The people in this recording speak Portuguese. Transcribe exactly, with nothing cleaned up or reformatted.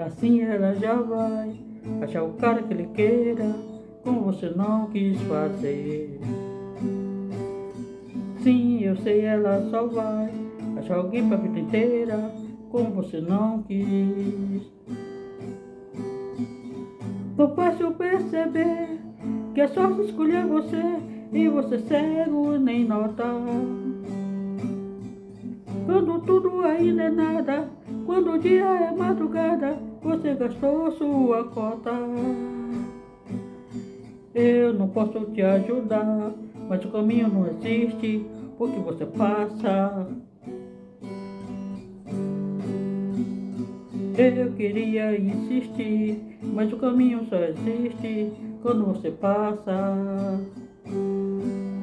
Assim ela já vai achar o cara que ele queira, como você não quis fazer. Sim, eu sei, ela só vai achar alguém pra vida inteira, como você não quis. Não fácil perceber que a sorte escolheu você e você cego nem nota. Quando tudo ainda é nada, quando o dia é madrugada, você gastou sua cota. Eu não posso te ajudar, mas o caminho não existe, porque você passa. Eu queria insistir, mas o caminho só existe quando você passa.